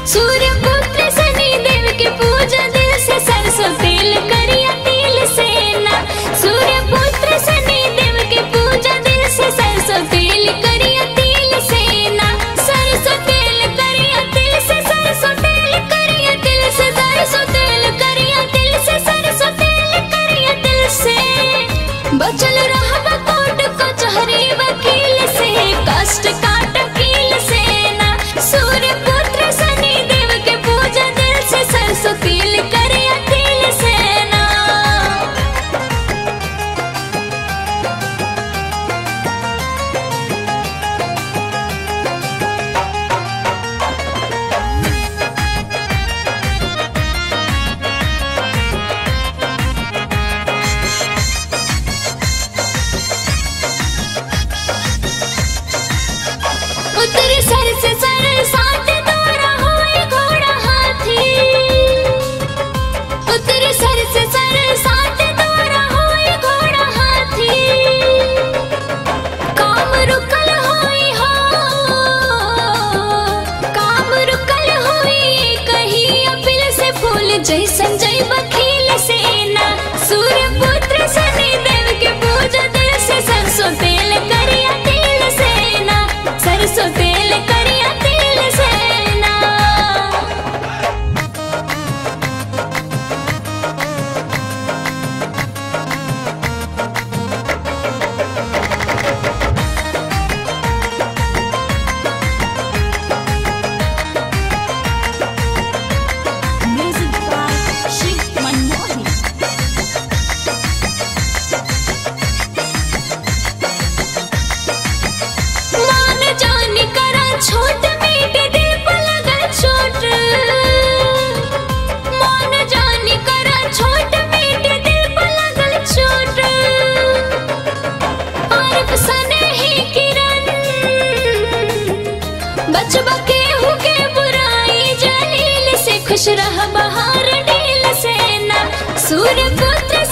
सूर्य पुत्र शनि देव के पूजा दिल से, सरसों तेल करिया तिल से ना। सूर्य पुत्र शनि देव के पूजा दिल से, सरसों तेल करिया तिल से ना। सरसों तेल करिया तिल से, सरसों तेल करिया तिल से, सरसों तेल करिया तिल से, सरसों तेल करिया तिल से। बचल रहबा कोर्ट कचहरी वकील से, कष्ट काट कील से ना। सूर्य पुत्र शनि देव के पूजा दिल से, सरसों तेल करिया तिल से ना। उतरी सर से सर साथ दौड़ा होए घोड़ा हाथी। उतरी सर से सर साथ दौड़ा होए घोड़ा हाथी। काम रुकल होई हो, काम रुकल होई कहीं अपील से, फूल जैसन जय वकील से ना। सूर्य पुत्र शनि देव के पूजा दिल से, सरसों तेल करिया तिल से ना। सरसों तेल करिया तिल से ना। Music by Shiv Manmohan। मान जान करा छोट मीट दिल पर लगल चोट। मान जान करा छोट मीट दिल पर लगल चोट। आरफ सने ही किरण बचबा के हुके बुराई जलील से, खुश रह बहार ढील से ना। सूर्य पुत्र